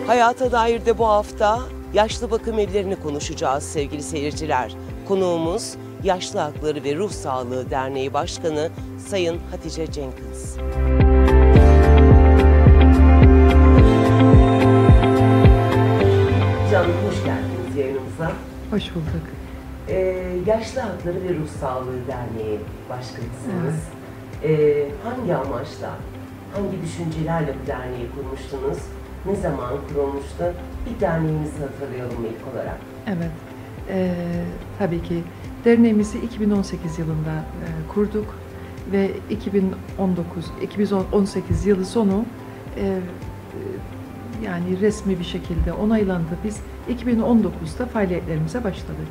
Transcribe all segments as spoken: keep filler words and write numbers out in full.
Hayata dair de bu hafta yaşlı bakım evlerini konuşacağız sevgili seyirciler. Konuğumuz Yaşlı Hakları ve Ruh Sağlığı Derneği Başkanı Sayın Hatice Jenkins. Canım hoş geldiniz yayınımıza. Hoş bulduk. Ee, Yaşlı Hakları ve Ruh Sağlığı Derneği Başkanısınız. Evet. Ee, hangi amaçla, hangi düşüncelerle bu derneği kurmuştunuz? Ne zaman kurulmuştu? Bir derneğimizi hatırlayalım ilk olarak. Evet, e, tabii ki derneğimizi iki bin on sekiz yılında e, kurduk ve iki bin on dokuz iki bin on sekiz yılı sonu e, yani resmi bir şekilde onaylandı. Biz iki bin on dokuzda faaliyetlerimize başladık.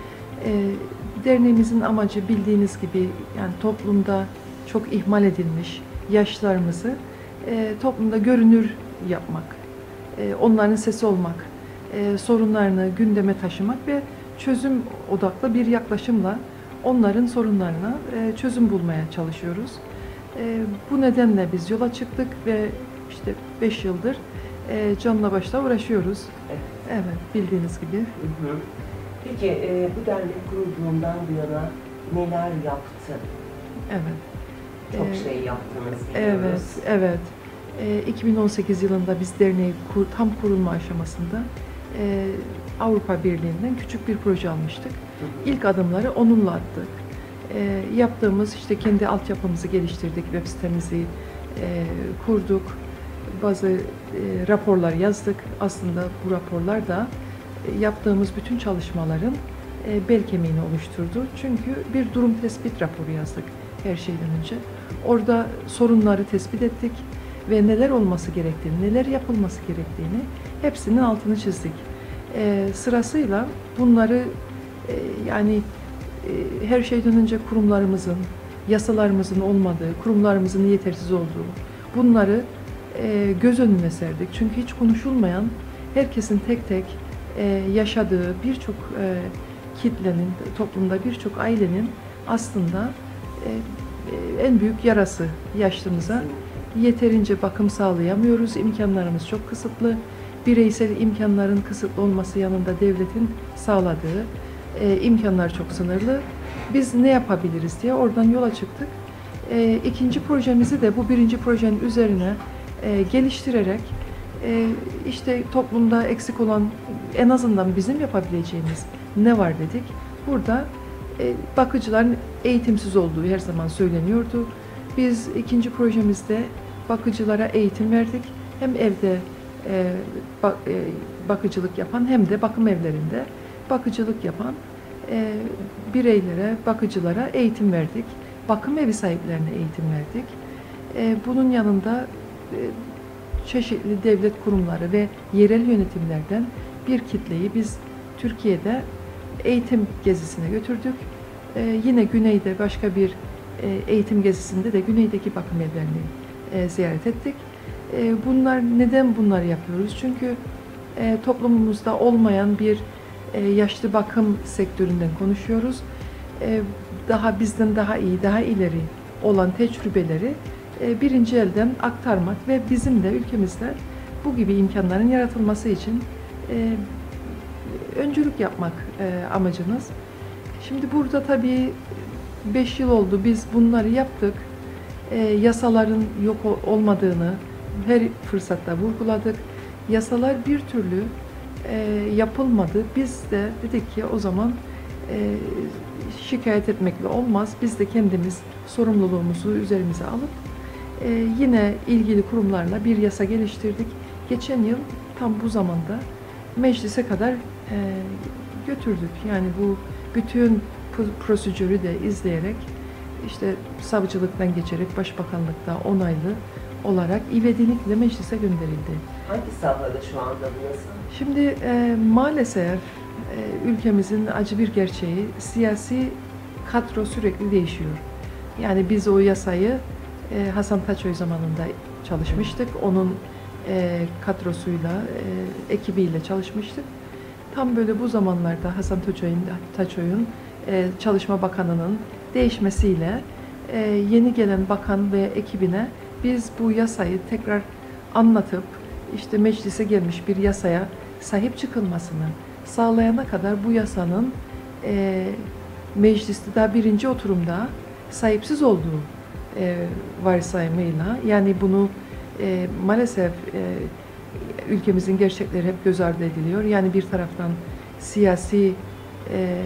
E, derneğimizin amacı bildiğiniz gibi yani toplumda çok ihmal edilmiş yaşlılarımızı e, toplumda görünür yapmak, e, onların sesi olmak, e, sorunlarını gündeme taşımak ve çözüm odaklı bir yaklaşımla onların sorunlarına e, çözüm bulmaya çalışıyoruz. E, bu nedenle biz yola çıktık ve işte beş yıldır e, canla başla uğraşıyoruz. Evet, evet bildiğiniz gibi. Hı hı. Peki e, bu dernek kurulduğundan bu yana neler yaptı? Evet. Çok ee, şey yaptınız biliyoruz. Evet, evet. E, iki bin on sekiz yılında biz derneği kur, tam kurulma aşamasında e, Avrupa Birliği'nden küçük bir proje almıştık. Hı hı. İlk adımları onunla attık. E, yaptığımız işte kendi altyapımızı geliştirdik, web sitemizi e, kurduk, bazı e, raporlar yazdık. Aslında bu raporlar da e, yaptığımız bütün çalışmaların e, bel kemiğini oluşturdu. Çünkü bir durum tespit raporu yazdık her şeyden önce. Orada sorunları tespit ettik ve neler olması gerektiğini, neler yapılması gerektiğini hepsinin altını çizdik. E, sırasıyla bunları e, yani e, her şeyden önce kurumlarımızın, yasalarımızın olmadığı, kurumlarımızın yetersiz olduğu bunları e, göz önüne serdik. Çünkü hiç konuşulmayan, herkesin tek tek e, yaşadığı birçok e, kitlenin, toplumda birçok ailenin aslında e, en büyük yarası yaşlımıza. Yeterince bakım sağlayamıyoruz, imkanlarımız çok kısıtlı. Bireysel imkanların kısıtlı olması yanında devletin sağladığı e, imkanlar çok sınırlı. Biz ne yapabiliriz diye oradan yola çıktık. E, ikinci projemizi de bu birinci projenin üzerine e, geliştirerek e, işte toplumda eksik olan en azından bizim yapabileceğimiz ne var dedik. Burada e, bakıcıların eğitimsiz olduğu her zaman söyleniyordu. Biz ikinci projemizde bakıcılara eğitim verdik. Hem evde e, bak, e, bakıcılık yapan hem de bakım evlerinde bakıcılık yapan e, bireylere, bakıcılara eğitim verdik. Bakım evi sahiplerine eğitim verdik. E, bunun yanında e, çeşitli devlet kurumları ve yerel yönetimlerden bir kitleyi biz Türkiye'de eğitim gezisine götürdük. E, yine güneyde başka bir e, eğitim gezisinde de güneydeki bakım evlerini e, ziyaret ettik. E, bunlar neden bunları yapıyoruz? Çünkü e, toplumumuzda olmayan bir e, yaşlı bakım sektöründen konuşuyoruz. E, daha bizden daha iyi, daha ileri olan tecrübeleri e, birinci elden aktarmak ve bizim de ülkemizde bu gibi imkanların yaratılması için e, öncülük yapmak e, amacımız. Şimdi burada tabii beş yıl oldu biz bunları yaptık. E, yasaların yok olmadığını her fırsatta vurguladık. Yasalar bir türlü e, yapılmadı. Biz de dedik ki o zaman e, şikayet etmekle olmaz. Biz de kendimiz sorumluluğumuzu üzerimize alıp e, yine ilgili kurumlarla bir yasa geliştirdik. Geçen yıl tam bu zamanda meclise kadar e, götürdük. Yani bu bütün prosedürü de izleyerek işte savcılıktan geçerek başbakanlıkta onaylı olarak ivedilikle meclise gönderildi. Hangi safhada şu anda bu yasa? Şimdi e, maalesef e, ülkemizin acı bir gerçeği, siyasi kadro sürekli değişiyor. Yani biz o yasayı e, Hasan Taçoy zamanında çalışmıştık. Onun e, kadrosuyla, e, ekibiyle çalışmıştık. Tam böyle bu zamanlarda Hasan Taçoy'un Taçoy'un e, Çalışma Bakanı'nın değişmesiyle e, yeni gelen bakan ve ekibine biz bu yasayı tekrar anlatıp işte meclise gelmiş bir yasaya sahip çıkılmasını sağlayana kadar bu yasanın e, mecliste daha birinci oturumda sahipsiz olduğu e, varsayımıyla, yani bunu e, maalesef e, ülkemizin gerçekleri hep göz ardı ediliyor. Yani bir taraftan siyasi e,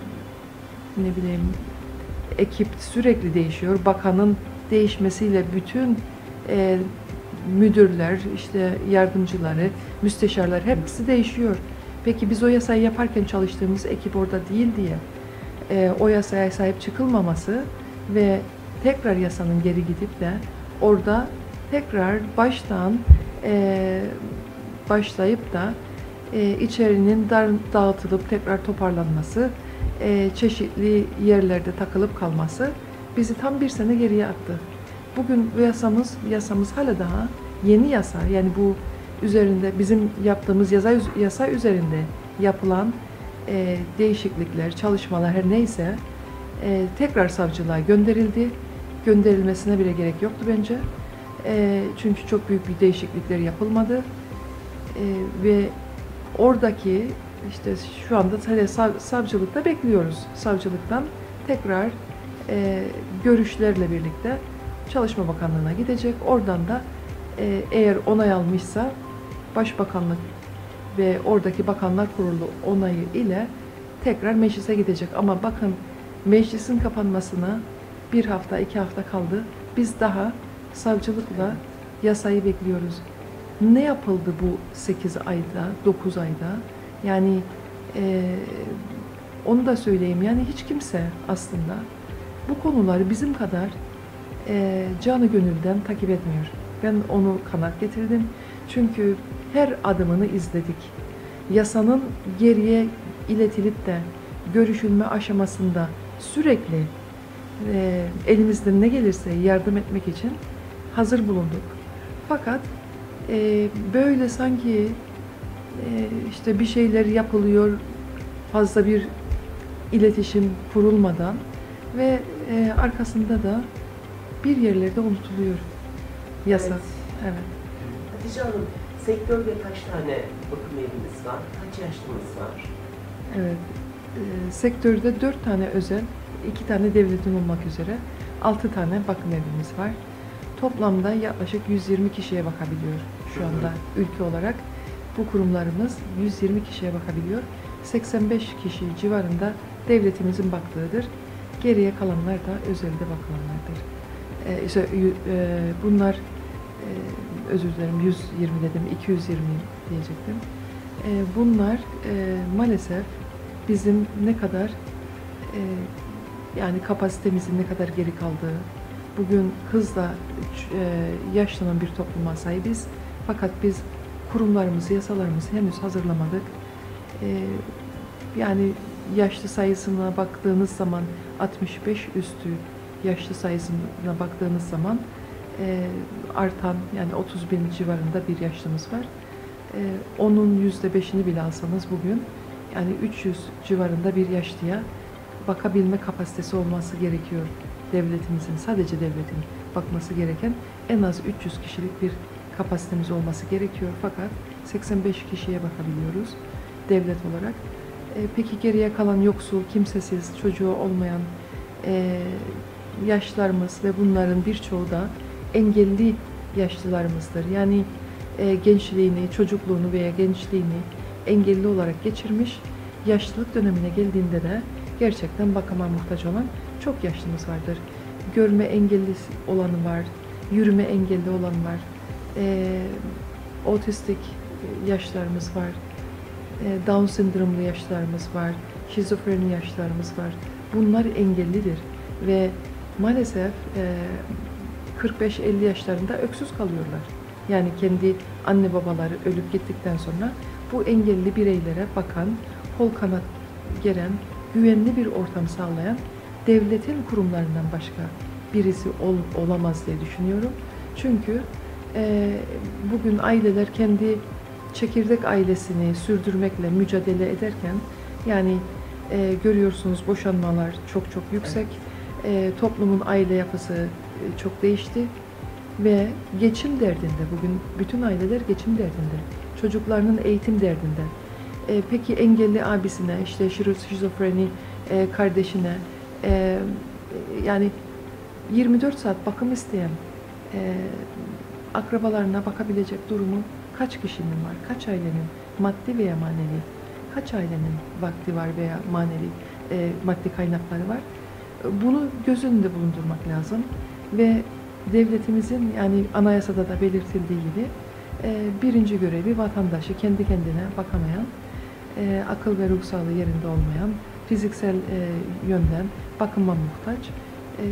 ne bileyim ekip sürekli değişiyor. Bakanın değişmesiyle bütün e, müdürler, işte yardımcıları, müsteşarlar hepsi değişiyor. Peki biz o yasayı yaparken çalıştığımız ekip orada değil diye e, o yasaya sahip çıkılmaması ve tekrar yasanın geri gidip de orada tekrar baştan e, başlayıp da e, içerinin dar, dağıtılıp tekrar toparlanması, e, çeşitli yerlerde takılıp kalması bizi tam bir sene geriye attı. Bugün yasamız, yasamız hala daha yeni yasa, yani bu üzerinde bizim yaptığımız yasa, yasa üzerinde yapılan e, değişiklikler, çalışmalar her neyse e, tekrar savcılığa gönderildi. Gönderilmesine bile gerek yoktu bence. E, çünkü çok büyük bir değişiklikler yapılmadı. E, ve oradaki işte şu anda sav, savcılıkta bekliyoruz. Savcılıktan tekrar e, görüşlerle birlikte Çalışma Bakanlığı'na gidecek. Oradan da e, eğer onay almışsa Başbakanlık ve oradaki Bakanlar Kurulu onayı ile tekrar meclise gidecek. Ama bakın, meclisin kapanmasına bir hafta, iki hafta kaldı. Biz daha savcılıkla yasayı bekliyoruz. Ne yapıldı bu sekiz ayda, dokuz ayda? Yani e, onu da söyleyeyim. Yani hiç kimse aslında bu konuları bizim kadar e, canı gönülden takip etmiyor. Ben onu kanaat getirdim. Çünkü her adımını izledik. Yasanın geriye iletilip de görüşülme aşamasında sürekli e, elimizden ne gelirse yardım etmek için hazır bulunduk. Fakat e, böyle sanki e, işte bir şeyler yapılıyor, fazla bir iletişim kurulmadan ve e, arkasında da bir yerlerde unutuluyor yasa. Evet. Evet. Hatice Hanım, sektörde kaç tane bakım eviniz var? Kaç yaşlınız var? Evet. E, sektörde dört tane özel, iki tane devletin olmak üzere altı tane bakım evimiz var. Toplamda yaklaşık yüz yirmi kişiye bakabiliyor şu anda ülke olarak. Bu kurumlarımız yüz yirmi kişiye bakabiliyor. seksen beş kişi civarında devletimizin baktığıdır. Geriye kalanlar da özelde bakılanlardır. Ee, işte, e, bunlar e, özür dilerim yüz yirmi dedim, iki yüz yirmi diyecektim. E, bunlar e, maalesef bizim ne kadar e, yani kapasitemizin ne kadar geri kaldığı, bugün hızla e, yaşlanan bir topluma sahibiz. Fakat biz kurumlarımızı, yasalarımızı henüz hazırlamadık. E, yani yaşlı sayısına baktığınız zaman altmış beş üstü yaşlı sayısına baktığınız zaman e, artan, yani otuz bin civarında bir yaşlımız var. E, onun yüzde beşini bile alsanız bugün yani üç yüz civarında bir yaşlıya bakabilme kapasitesi olması gerekiyor. Devletimizin, sadece devletin bakması gereken en az üç yüz kişilik bir kapasitemiz olması gerekiyor. Fakat seksen beş kişiye bakabiliyoruz devlet olarak. E, peki geriye kalan yoksul, kimsesiz, çocuğu olmayan e, yaşlılarımız ve bunların birçoğu da engelli yaşlılarımızdır. Yani e, gençliğini, çocukluğunu veya gençliğini engelli olarak geçirmiş, yaşlılık dönemine geldiğinde de gerçekten bakıma muhtaç olan çok yaşlımız vardır. Görme engelli olanı var, yürüme engelli olan var, e, otistik yaşlarımız var, e, Down sendromlu yaşlarımız var, şizofreni yaşlarımız var. Bunlar engellidir ve maalesef e, kırk beş elli yaşlarında öksüz kalıyorlar. Yani kendi anne babaları ölüp gittikten sonra bu engelli bireylere bakan, kol kanat geren, güvenli bir ortam sağlayan devletin kurumlarından başka birisi ol, olamaz diye düşünüyorum. Çünkü e, bugün aileler kendi çekirdek ailesini sürdürmekle mücadele ederken, yani e, görüyorsunuz boşanmalar çok çok yüksek, e, toplumun aile yapısı e, çok değişti ve geçim derdinde. Bugün bütün aileler geçim derdinde. Çocuklarının eğitim derdinde. E, peki engelli abisine, işte şizofreni e, kardeşine, e, yani yirmi dört saat bakım isteyen e, akrabalarına bakabilecek durumu kaç kişinin var? Kaç ailenin maddi veya manevi? Kaç ailenin vakti var veya manevi e, maddi kaynakları var? Bunu göz önünde bulundurmak lazım ve devletimizin, yani anayasada da belirtildiği gibi e, birinci görevi vatandaşı kendi kendine bakamayan, e, akıl ve ruh sağlığı yerinde olmayan, fiziksel e, yönden bakıma muhtaç, e,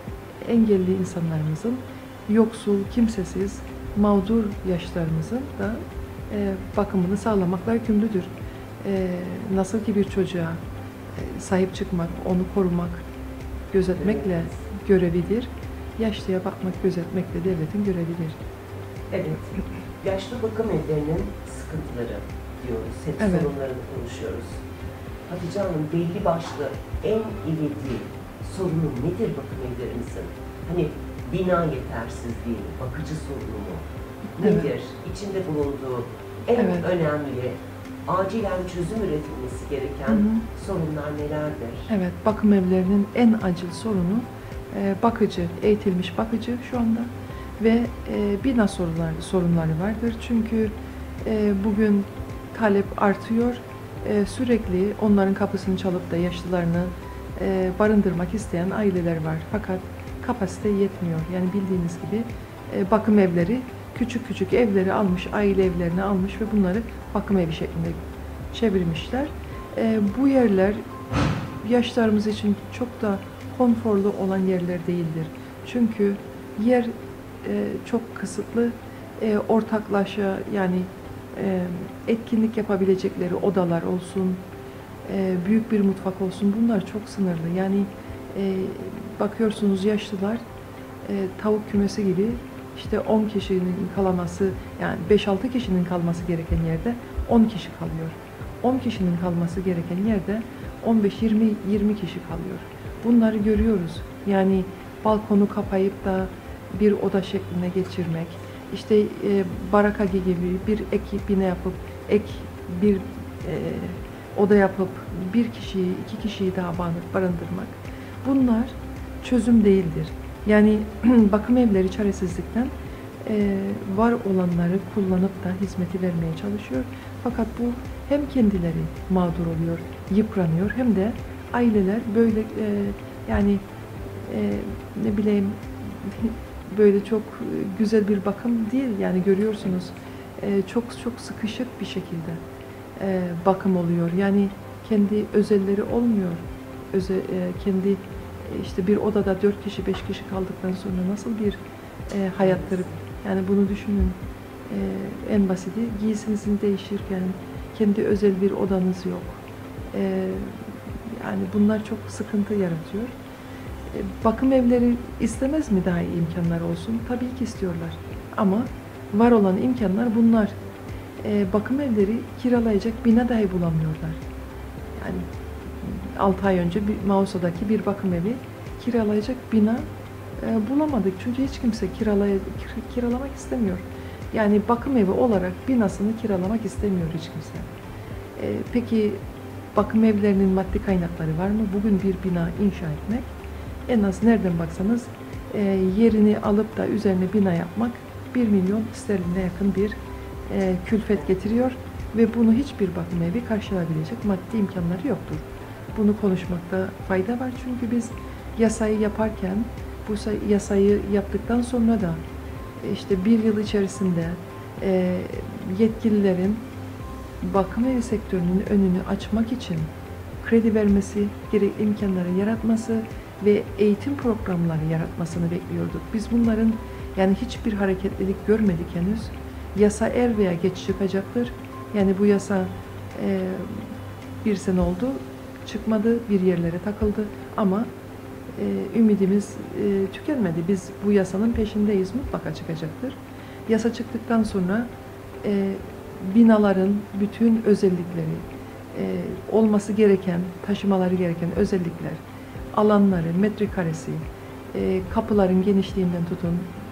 engelli insanlarımızın, yoksul, kimsesiz, mağdur yaşlarımızın da e, bakımını sağlamakla yükümlüdür. E, nasıl ki bir çocuğa e, sahip çıkmak, onu korumak, gözetmekle Evet. görevidir, yaşlıya bakmak, gözetmek de devletin görevidir. Evet, yaşlı bakım evlerinin sıkıntıları diyoruz, hep Evet. sorunlarını konuşuyoruz. Hatice Hanım, belli başlı en ivedi sorunu nedir bakım evlerimizin? Hani bina yetersizliği, bakıcı sorunu mu? Nedir? Evet. İçinde bulunduğu en Evet. önemli, acilen çözüm üretilmesi gereken Hı hı. sorunlar nelerdir? Evet, bakım evlerinin en acil sorunu e, bakıcı, eğitilmiş bakıcı şu anda ve e, bina sorunları, sorunları vardır. Çünkü e, bugün talep artıyor. E, sürekli onların kapısını çalıp da yaşlılarını e, barındırmak isteyen aileler var. Fakat kapasite yetmiyor. Yani bildiğiniz gibi e, bakım evleri, küçük küçük evleri almış, aile evlerini almış ve bunları bakım evi şeklinde çevirmişler. E, bu yerler yaşlarımız için çok da konforlu olan yerler değildir. Çünkü yer e, çok kısıtlı, e, ortaklaşa, yani e, etkinlik yapabilecekleri odalar olsun, e, büyük bir mutfak olsun, bunlar çok sınırlı. Yani e, bakıyorsunuz yaşlılar e, tavuk kümesi gibi, işte on kişinin kalaması, yani beş altı kişinin kalması gereken yerde on kişi kalıyor. on kişinin kalması gereken yerde on beş yirmi yirmi kişi kalıyor. Bunları görüyoruz. Yani balkonu kapayıp da bir oda şekline geçirmek, işte e, baraka gibi bir ek bina yapıp ek bir e, oda yapıp bir kişiyi, iki kişiyi daha barındırmak. Bunlar çözüm değildir. Yani bakım evleri çaresizlikten e, var olanları kullanıp da hizmeti vermeye çalışıyor. Fakat bu hem kendileri mağdur oluyor, yıpranıyor, hem de aileler böyle e, yani e, ne bileyim böyle çok güzel bir bakım değil. Yani görüyorsunuz e, çok çok sıkışık bir şekilde e, bakım oluyor. Yani kendi özelleri olmuyor. Özel, e, kendi e, işte bir odada dört kişi, beş kişi kaldıktan sonra nasıl bir e, hayattır? Yani bunu düşünün. E, en basiti giysinizin değişirken kendi özel bir odanız yok. E, yani bunlar çok sıkıntı yaratıyor. E, bakım evleri istemez mi daha iyi imkanlar olsun? Tabii ki istiyorlar. Ama var olan imkanlar bunlar. E, bakım evleri kiralayacak bina dahi bulamıyorlar. Yani altı ay önce bir Mausa'daki bir bakım evi kiralayacak bina e, bulamadık. Çünkü hiç kimse kiralay kiralamak istemiyor. Yani bakım evi olarak binasını kiralamak istemiyor hiç kimse. E, peki bakım evlerinin maddi kaynakları var mı? Bugün bir bina inşa etmek, en az nereden baksanız e, yerini alıp da üzerine bina yapmak bir milyon sterline yakın bir e, külfet getiriyor ve bunu hiçbir bakım evi karşılayabilecek maddi imkanları yoktur. Bunu konuşmakta fayda var, çünkü biz yasayı yaparken, bu yasayı yaptıktan sonra da işte bir yıl içerisinde e, yetkililerin bakım evi sektörünün önünü açmak için kredi vermesi, gerekli imkanları yaratması ve eğitim programları yaratmasını bekliyorduk. Biz bunların yani hiçbir hareketlilik görmedik henüz. Yasa er veya geç çıkacaktır. Yani bu yasa e, bir sene oldu, çıkmadı, bir yerlere takıldı ama e, ümidimiz e, tükenmedi. Biz bu yasanın peşindeyiz, mutlaka çıkacaktır. Yasa çıktıktan sonra e, binaların bütün özellikleri, e, olması gereken, taşımaları gereken özellikler, alanları, metrekaresi, e, kapıların genişliğinden tutun,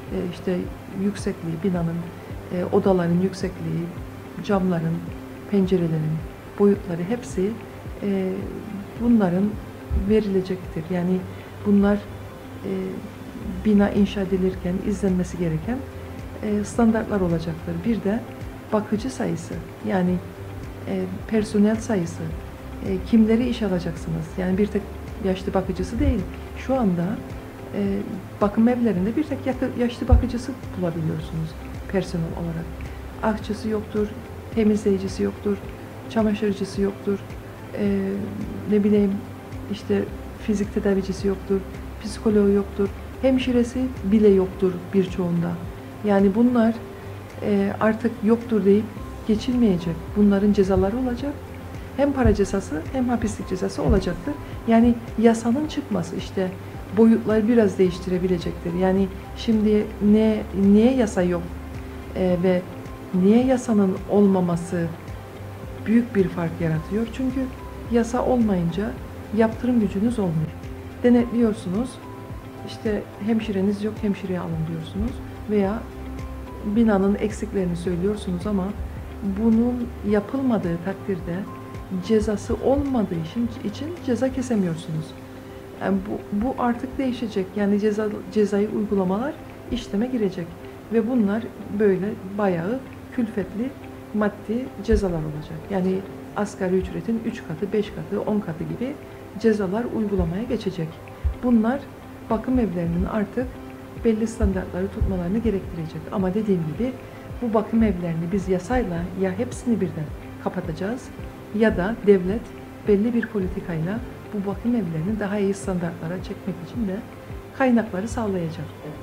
işte yüksekliği, binanın, e, odaların yüksekliği, camların, pencerelerin boyutları hepsi e, bunların verilecektir. Yani bunlar e, bina inşa edilirken izlenmesi gereken e, standartlar olacaktır. Bir de bakıcı sayısı, yani e, personel sayısı, e, kimleri iş alacaksınız? Yani bir tek yaşlı bakıcısı değil. Şu anda e, bakım evlerinde bir tek yaşlı bakıcısı bulabiliyorsunuz personel olarak. Aşçısı yoktur, temizleyicisi yoktur, çamaşırcısı yoktur, e, ne bileyim işte fizik tedavicisi yoktur, psikoloğu yoktur, hemşiresi bile yoktur birçoğunda. Yani bunlar e, artık yoktur deyip geçilmeyecek. Bunların cezaları olacak. Hem para cezası hem hapislik cezası olacaktır. Yani yasanın çıkması işte boyutları biraz değiştirebilecektir. Yani şimdi ne niye yasa yok e, ve niye yasanın olmaması büyük bir fark yaratıyor? Çünkü yasa olmayınca yaptırım gücünüz olmuyor. Denetliyorsunuz. İşte hemşireniz yok, hemşireye alın diyorsunuz veya binanın eksiklerini söylüyorsunuz ama bunun yapılmadığı takdirde cezası olmadığı için, için ceza kesemiyorsunuz. Yani bu, bu artık değişecek. Yani ceza, cezai uygulamalar işleme girecek. Ve bunlar böyle bayağı külfetli maddi cezalar olacak. Yani asgari ücretin üç katı, beş katı, on katı gibi cezalar uygulamaya geçecek. Bunlar bakım evlerinin artık belli standartları tutmalarını gerektirecek. Ama dediğim gibi bu bakım evlerini biz yasayla ya hepsini birden kapatacağız ya da devlet belli bir politikayla bu bakım evlerini daha iyi standartlara çekmek için de kaynakları sağlayacak.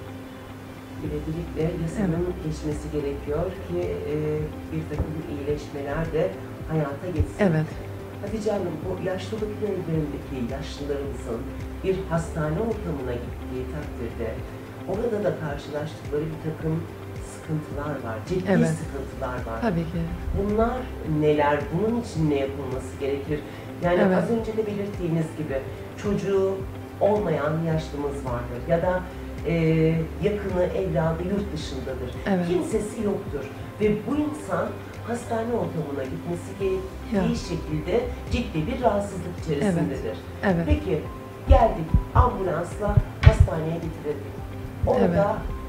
Birlikte yasanın evet. geçmesi gerekiyor ki e, bir takım iyileşmeler de hayata geçsin. Evet. Hatice Hanım, bu yaşlılık evlerindeki yaşlılarımızın bir hastane ortamına gittiği takdirde orada da karşılaştıkları bir takım sıkıntılar var, ciddi evet. sıkıntılar var. Tabii ki. Bunlar neler? Bunun için ne yapılması gerekir? Yani evet. az önce de belirttiğiniz gibi çocuğu olmayan yaşlımız vardır ya da e, yakını, evladı yurt dışındadır. Evet. Kimsesi yoktur ve bu insan hastane ortamına gitmesi gerektiği ya. şekilde ciddi bir rahatsızlık içerisindedir. Evet. Evet. Peki geldik ambulansla hastaneye getirildik. Orada evet.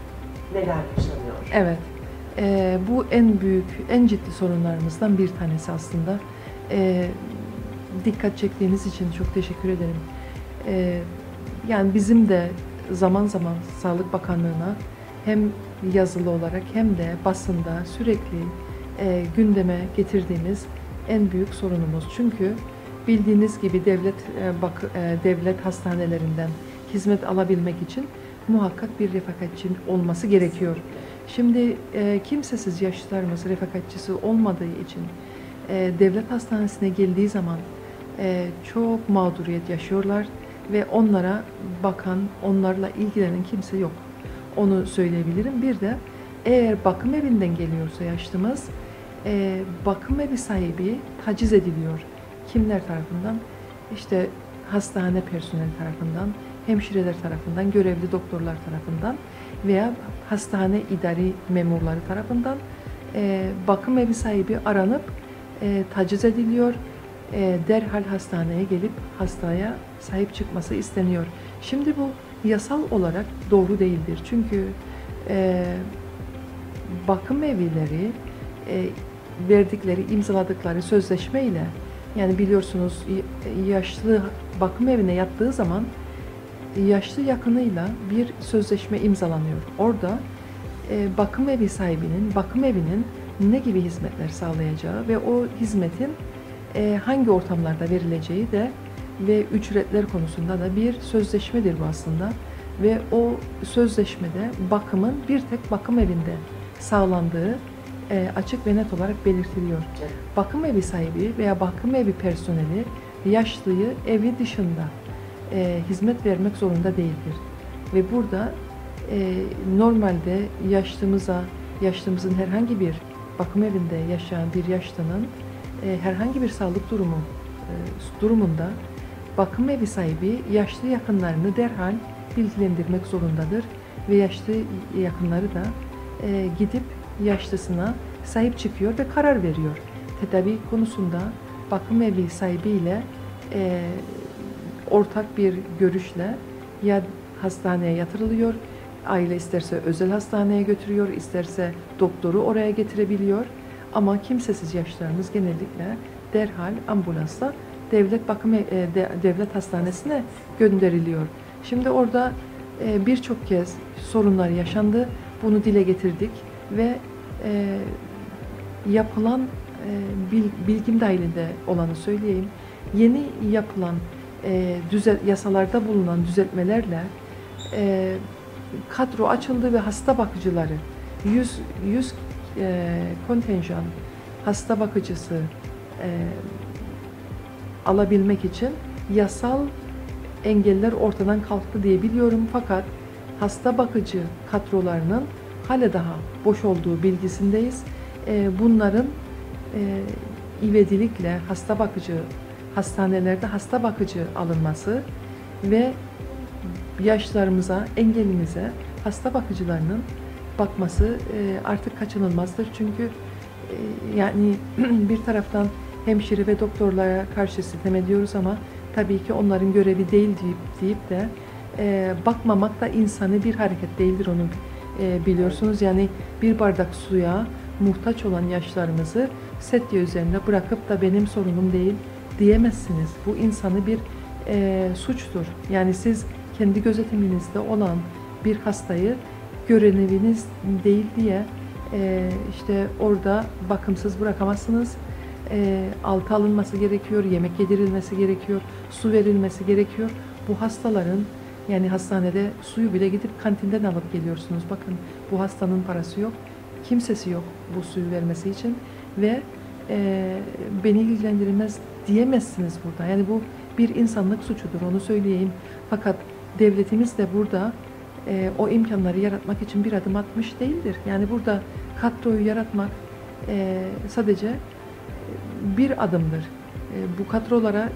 neler yaşanıyor? Evet. Ee, bu en büyük, en ciddi sorunlarımızdan bir tanesi aslında. Ee, dikkat çektiğiniz için çok teşekkür ederim. Ee, yani bizim de zaman zaman Sağlık Bakanlığı'na hem yazılı olarak hem de basında sürekli e, gündeme getirdiğimiz en büyük sorunumuz. Çünkü bildiğiniz gibi devlet e, bak e, devlet hastanelerinden hizmet alabilmek için muhakkak bir refakatçi olması gerekiyor. Şimdi e, kimsesiz yaşlılarımız refakatçisi olmadığı için e, devlet hastanesine geldiği zaman e, çok mağduriyet yaşıyorlar ve onlara bakan, onlarla ilgilenen kimse yok. Onu söyleyebilirim. Bir de eğer bakım evinden geliyorsa yaşlımız, e, bakım evi sahibi taciz ediliyor. Kimler tarafından? İşte hastane personeli tarafından, hemşireler tarafından, görevli doktorlar tarafından veya hastane idari memurları tarafından e, bakım evi sahibi aranıp e, taciz ediliyor. E, derhal hastaneye gelip hastaya sahip çıkması isteniyor. Şimdi bu yasal olarak doğru değildir. Çünkü e, bakım evleri e, verdikleri, imzaladıkları sözleşme ile, yani biliyorsunuz yaşlı bakım evine yattığı zaman yaşlı yakınıyla bir sözleşme imzalanıyor. Orada e, bakım evi sahibinin, bakım evinin ne gibi hizmetler sağlayacağı ve o hizmetin e, hangi ortamlarda verileceği de ve ücretler konusunda da bir sözleşmedir bu aslında. Ve o sözleşmede bakımın bir tek bakım evinde sağlandığı e, açık ve net olarak belirtiliyor. Bakım evi sahibi veya bakım evi personeli yaşlıyı evi dışında e, hizmet vermek zorunda değildir. Ve burada e, normalde yaşlımıza, yaşlımızın herhangi bir bakım evinde yaşayan bir yaşlının e, herhangi bir sağlık durumu e, durumunda bakım evi sahibi yaşlı yakınlarını derhal bilgilendirmek zorundadır ve yaşlı yakınları da e, gidip yaşlısına sahip çıkıyor ve karar veriyor. Tedavi konusunda bakım evi sahibiyle e, ortak bir görüşle ya hastaneye yatırılıyor, aile isterse özel hastaneye götürüyor, isterse doktoru oraya getirebiliyor. Ama kimsesiz yaşlılarımız genellikle derhal ambulansla devlet bakım e, de, devlet hastanesine gönderiliyor. Şimdi orada e, birçok kez sorunlar yaşandı. Bunu dile getirdik ve e, yapılan e, bil, bilgim dahilinde olanı söyleyeyim. Yeni yapılan e, düzel, yasalarda bulunan düzeltmelerle e, kadro açıldı ve hasta bakıcıları yüz, yüz e, kontenjan hasta bakıcısı e, alabilmek için yasal engeller ortadan kalktı diye biliyorum. Fakat hasta bakıcı kadrolarının hala daha boş olduğu bilgisindeyiz. E, bunların e, ivedilikle hasta bakıcı hastanelerde hasta bakıcı alınması ve yaşlarımıza, engellimize hasta bakıcılarının bakması e, artık kaçınılmazdır. Çünkü e, yani bir taraftan hemşire ve doktorlara karşı sitem ediyoruz ama tabii ki onların görevi değil deyip, deyip de e, bakmamak da insani bir hareket değildir, onu e, biliyorsunuz. Yani bir bardak suya muhtaç olan yaşlarımızı sedye üzerine bırakıp da benim sorunum değil diyemezsiniz. Bu insanı bir e, suçtur. Yani siz kendi gözetiminizde olan bir hastayı göreviniz değil diye e, işte orada bakımsız bırakamazsınız. E, altı alınması gerekiyor, yemek yedirilmesi gerekiyor, su verilmesi gerekiyor. Bu hastaların, yani hastanede suyu bile gidip kantinden alıp geliyorsunuz. Bakın, bu hastanın parası yok, kimsesi yok bu suyu vermesi için ve e, beni ilgilendirmez diyemezsiniz burada. Yani bu bir insanlık suçudur, onu söyleyeyim. Fakat devletimiz de burada e, o imkanları yaratmak için bir adım atmış değildir. Yani burada kadroyu yaratmak e, sadece bir adımdır. E, bu kadrolara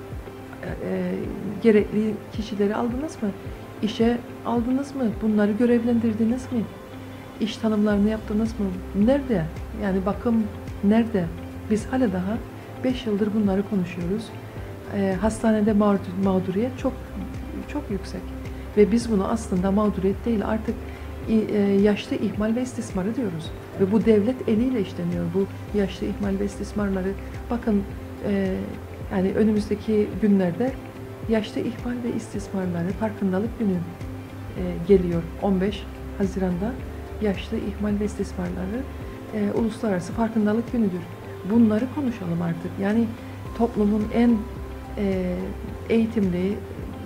e, gerekli kişileri aldınız mı? İşe aldınız mı? Bunları görevlendirdiniz mi? İş tanımlarını yaptınız mı? Nerede? Yani bakım nerede? Biz hala daha beş yıldır bunları konuşuyoruz. E, hastanede mağdur, mağduriyet çok çok yüksek. Ve biz bunu aslında mağduriyet değil, artık e, yaşlı ihmal ve istismarı diyoruz. Ve bu devlet eliyle işleniyor. Bu yaşlı ihmal ve istismarları. Bakın e, yani önümüzdeki günlerde yaşlı ihmal ve istismarları farkındalık günü e, geliyor. on beş Haziran'da yaşlı ihmal ve istismarları e, uluslararası farkındalık günüdür. Bunları konuşalım artık. Yani toplumun en e, eğitimli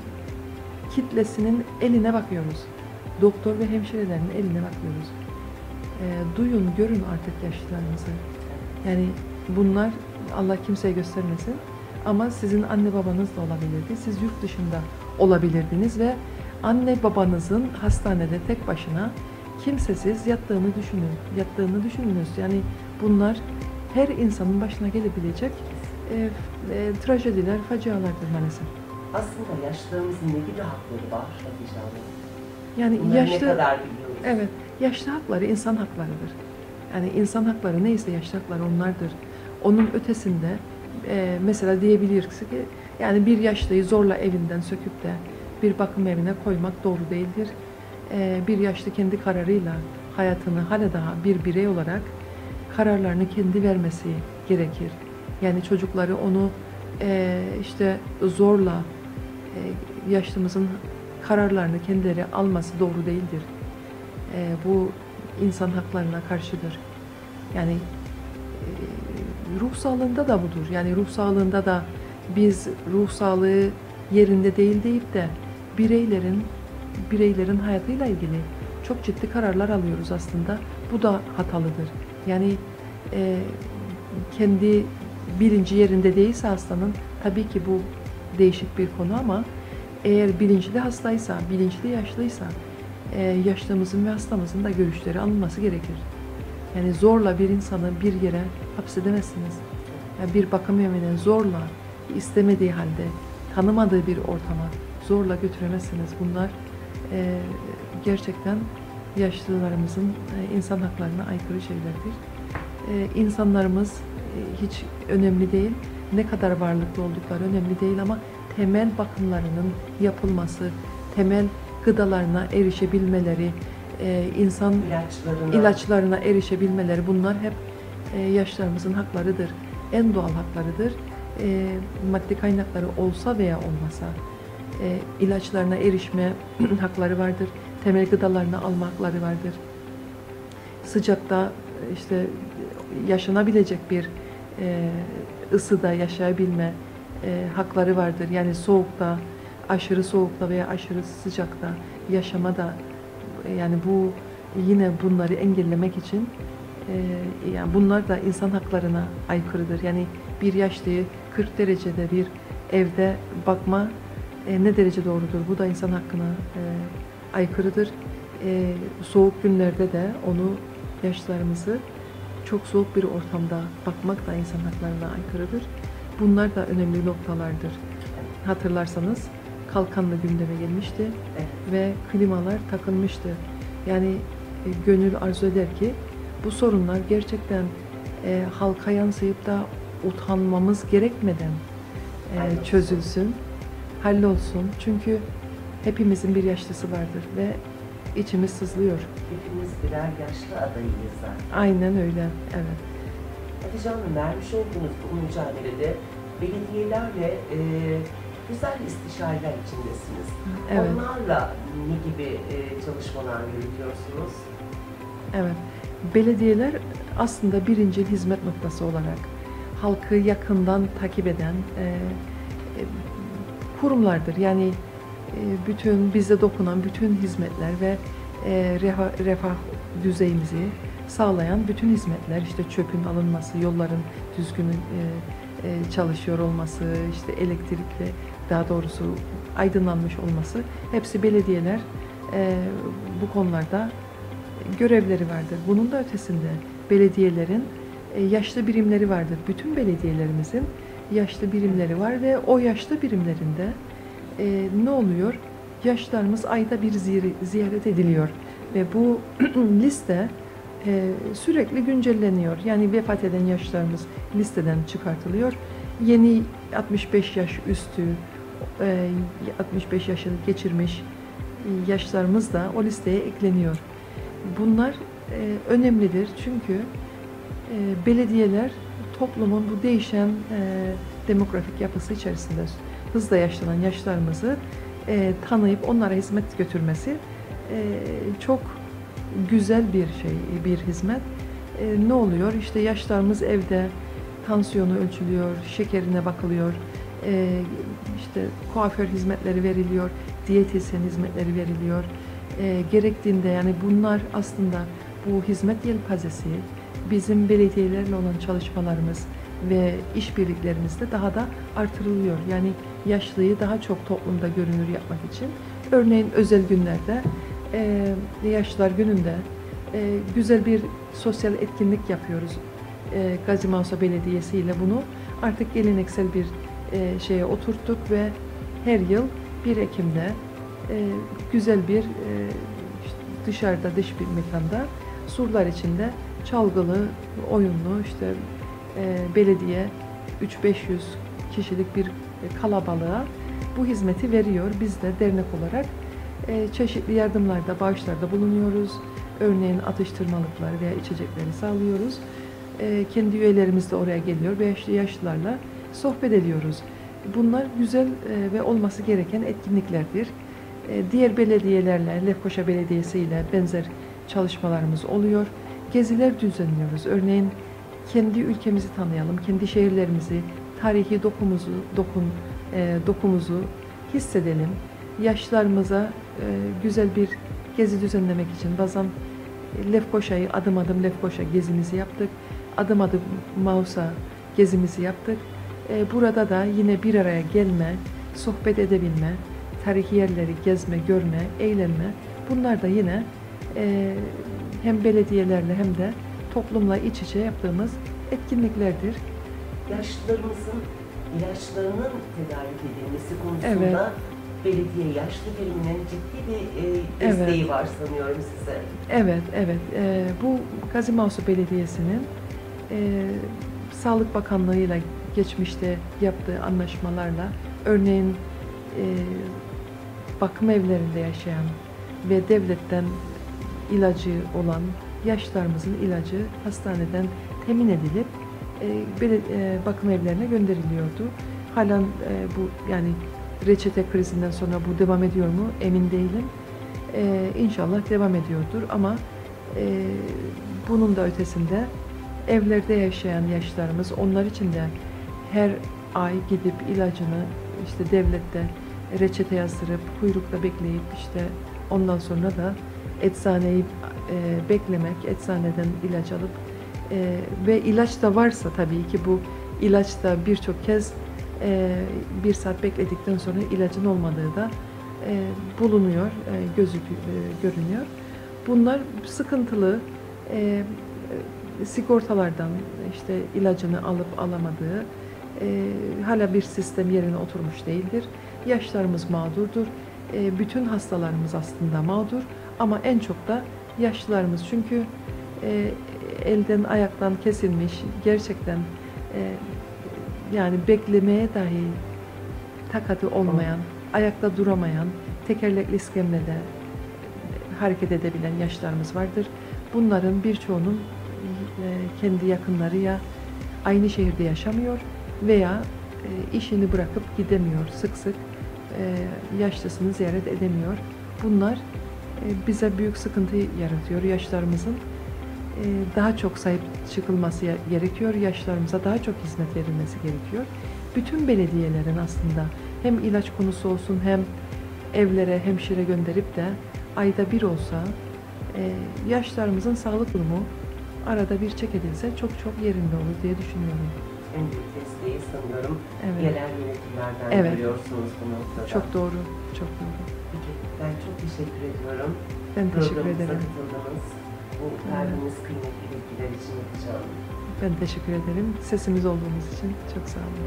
kitlesinin eline bakıyoruz. Doktor ve hemşirelerin eline bakıyoruz. E, duyun, görün artık yaşlılarınızı. Yani bunlar Allah kimseye göstermesin. Ama sizin anne babanız da olabilirdi. Siz yurt dışında olabilirdiniz ve anne babanızın hastanede tek başına kimsesiz yattığını düşünün. Yattığını düşününüz. Yani bunlar her insanın başına gelebilecek e, e, trajediler, facialardır maalesef. Aslında yaşlılarımızın ne gibi hakları var Hatice Hanım? Yani Bunları yaşlı, ne kadar biliyoruz? evet, yaşlı hakları insan haklarıdır. Yani insan hakları neyse yaşlı hakları onlardır. Onun ötesinde e, mesela diyebiliriz ki yani bir yaşlıyı zorla evinden söküp de bir bakım evine koymak doğru değildir. E, bir yaşlı kendi kararıyla hayatını hala daha bir birey olarak kararlarını kendi vermesi gerekir. Yani çocukları onu e, işte zorla e, yaşlımızın kararlarını kendileri alması doğru değildir. E, bu insan haklarına karşıdır. Yani e, ruh sağlığında da budur. Yani ruh sağlığında da biz ruh sağlığı yerinde değil deyip de bireylerin bireylerin hayatıyla ilgili çok ciddi kararlar alıyoruz aslında. Bu da hatalıdır. Yani e, kendi bilinci yerinde değilse hastanın, tabii ki bu değişik bir konu ama eğer bilinçli hastaysa, bilinçli yaşlıysa e, yaşlımızın ve hastamızın da görüşleri alınması gerekir. Yani zorla bir insanı bir yere hapsedemezsiniz. Yani bir bakım evine zorla, istemediği halde, tanımadığı bir ortama zorla götüremezsiniz. Bunlar e, gerçekten yaşlılarımızın e, insan haklarına aykırı şeylerdir. E, insanlarımız e, hiç önemli değil, ne kadar varlıklı oldukları önemli değil ama temel bakımlarının yapılması, temel gıdalarına erişebilmeleri, e, insan İlaçlarına. ilaçlarına erişebilmeleri, bunlar hep e, yaşlarımızın haklarıdır. En doğal haklarıdır. E, maddi kaynakları olsa veya olmasa e, ilaçlarına erişme hakları vardır. Temel gıdalarını alma hakları vardır. Sıcakta işte yaşanabilecek bir e, ısıda yaşayabilme e, hakları vardır. Yani soğukta, aşırı soğukta veya aşırı sıcakta yaşamada, yani bu yine bunları engellemek için e, yani bunlar da insan haklarına aykırıdır. Yani bir yaşlıyı kırk derecede bir evde bakma e, ne derece doğrudur? Bu da insan hakkına e, aykırıdır. E, soğuk günlerde de onu, yaşlılarımızı çok soğuk bir ortamda bakmak da insan haklarına aykırıdır. Bunlar da önemli noktalardır. Hatırlarsanız kalkanla gündeme gelmişti Evet. ve klimalar takılmıştı. Yani e, gönül arzu eder ki bu sorunlar gerçekten e, halka yansıyıp da utanmamız gerekmeden e, Hallolsun. çözülsün, hallolsun. Çünkü hepimizin bir yaşlısı vardır ve içimiz sızlıyor. Hepimiz birer yaşlı adayıyız zaten. Aynen öyle, evet. Hatice Hanım, vermiş olduğunuz bu mücadelede belediyelerle e, güzel istişareler içindesiniz. Evet. Onlarla ne gibi e, çalışmalar yürütüyorsunuz? Evet, belediyeler aslında birinci hizmet noktası olarak halkı yakından takip eden e, e, kurumlardır. Yani e, bütün bize dokunan bütün hizmetler ve e, refah, refah düzeyimizi sağlayan bütün hizmetler, işte çöpün alınması, yolların düzgün e, e, çalışıyor olması, işte elektrikle, daha doğrusu aydınlanmış olması, hepsi belediyeler e, bu konularda görevleri vardır. Bunun da ötesinde belediyelerin e, yaşlı birimleri vardır. Bütün belediyelerimizin yaşlı birimleri var ve o yaşlı birimlerinde e, ne oluyor? Yaşlarımız ayda bir ziyaret ediliyor ve bu liste e, sürekli güncelleniyor. Yani vefat eden yaşlarımız listeden çıkartılıyor. Yeni altmış beş yaş üstü, e, altmış beş yaşını geçirmiş yaşlarımız da o listeye ekleniyor. Bunlar e, önemlidir çünkü e, belediyeler toplumun bu değişen e, demografik yapısı içerisinde hızla yaşlanan yaşlarımızı e, tanıyıp onlara hizmet götürmesi e, çok güzel bir şey, bir hizmet. E, ne oluyor? İşte yaşlarımız evde tansiyonu ölçülüyor, şekerine bakılıyor, e, işte kuaför hizmetleri veriliyor, diyetisyen hizmetleri veriliyor. E, gerektiğinde, yani bunlar aslında bu hizmet yelpazesi bizim belediyelerle olan çalışmalarımız ve işbirliklerimizde daha da artırılıyor. Yani yaşlıyı daha çok toplumda görünür yapmak için, örneğin özel günlerde, e, Yaşlılar Günü'nde e, güzel bir sosyal etkinlik yapıyoruz. E, Gazi Mausa Belediyesi ile bunu artık geleneksel bir e, şeye oturttuk ve her yıl bir Ekim'de e, güzel bir e, işte dışarıda, dış bir mekanda, surlar içinde çalgılı, oyunlu, işte e, belediye üç beş yüz kişilik bir kalabalığa bu hizmeti veriyor. Biz de dernek olarak e, çeşitli yardımlarda, bağışlarda bulunuyoruz. Örneğin atıştırmalıklar veya içecekleri sağlıyoruz. E, kendi üyelerimiz de oraya geliyor ve yaşlı yaşlılarla sohbet ediyoruz. Bunlar güzel e, ve olması gereken etkinliklerdir. E, diğer belediyelerle, Lefkoşa Belediyesi ile benzer çalışmalarımız oluyor. Geziler düzenliyoruz. Örneğin kendi ülkemizi tanıyalım, kendi şehirlerimizi, tarihi dokumuzu, dokun, e, dokumuzu hissedelim. Yaşlarımıza e, güzel bir gezi düzenlemek için bazen Lefkoşa'yı, adım adım Lefkoşa gezimizi yaptık. Adım adım Mausa gezimizi yaptık. E, burada da yine bir araya gelme, sohbet edebilme, tarihi yerleri gezme, görme, eğlenme. Bunlar da yine e, hem belediyelerle hem de toplumla iç içe yaptığımız etkinliklerdir. Yaşlılarımızın ilaçlarının tedarik edilmesi konusunda Evet. belediye yaşlı biriminin ciddi bir e, desteği Evet. var sanıyorum size. Evet, evet. Ee, bu Gazi Mahsup Belediyesi'nin e, Sağlık Bakanlığı'yla geçmişte yaptığı anlaşmalarla, örneğin e, bakım evlerinde yaşayan ve devletten ilacı olan yaşlılarımızın ilacı hastaneden temin edilip e, bele- e, bakım evlerine gönderiliyordu. Halen e, bu yani reçete krizinden sonra bu devam ediyor mu emin değilim. E, İnşallah devam ediyordur ama e, bunun da ötesinde evlerde yaşayan yaşlarımız, onlar için de her ay gidip ilacını işte devlette reçete yazdırıp kuyrukta bekleyip işte ondan sonra da eczaneyi e, beklemek, eczaneden ilaç alıp e, ve ilaç da varsa tabii ki bu ilaç da birçok kez e, bir saat bekledikten sonra ilacın olmadığı da e, bulunuyor, e, gözü e, görünüyor. Bunlar sıkıntılı. E, sigortalardan işte ilacını alıp alamadığı e, hala bir sistem yerine oturmuş değildir. Yaşlarımız mağdurdur. E, bütün hastalarımız aslında mağdur ama en çok da yaşlılarımız çünkü e, elden ayaktan kesilmiş gerçekten e, yani beklemeye dahi takatı olmayan, ayakta duramayan, tekerlekli iskemlede hareket edebilen yaşlarımız vardır. Bunların birçoğunun kendi yakınları ya aynı şehirde yaşamıyor veya işini bırakıp gidemiyor sık sık yaşlısını ziyaret edemiyor. Bunlar bize büyük sıkıntı yaratıyor. Yaşlarımızın daha çok sahip çıkılması gerekiyor. Yaşlarımıza daha çok hizmet verilmesi gerekiyor. Bütün belediyelerin aslında hem ilaç konusu olsun hem evlere hemşire gönderip de ayda bir olsa yaşlarımızın sağlık durumu arada bir çek edilse çok çok yerinde olur diye düşünüyorum. En büyük desteği sanıyorum Evet. yerel yönetimlerden Evet. görüyorsunuz bu noktada. Çok doğru, çok doğru. Peki, ben çok teşekkür ediyorum. Ben teşekkür Programımıza ederim. katıldınız. Bu verdiğiniz kıymetli bilgiler için yapacağım. Ben teşekkür ederim. Sesimiz olduğunuz için çok sağ olun.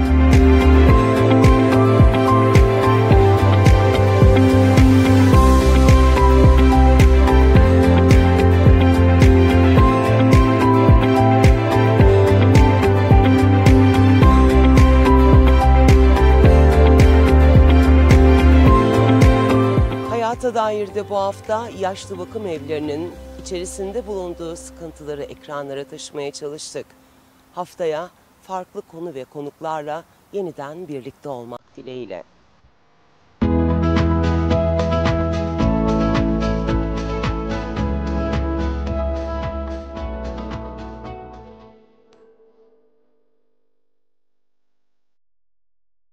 Hayata dair de bu hafta yaşlı bakım evlerinin içerisinde bulunduğu sıkıntıları ekranlara taşımaya çalıştık. Haftaya farklı konu ve konuklarla yeniden birlikte olmak dileğiyle.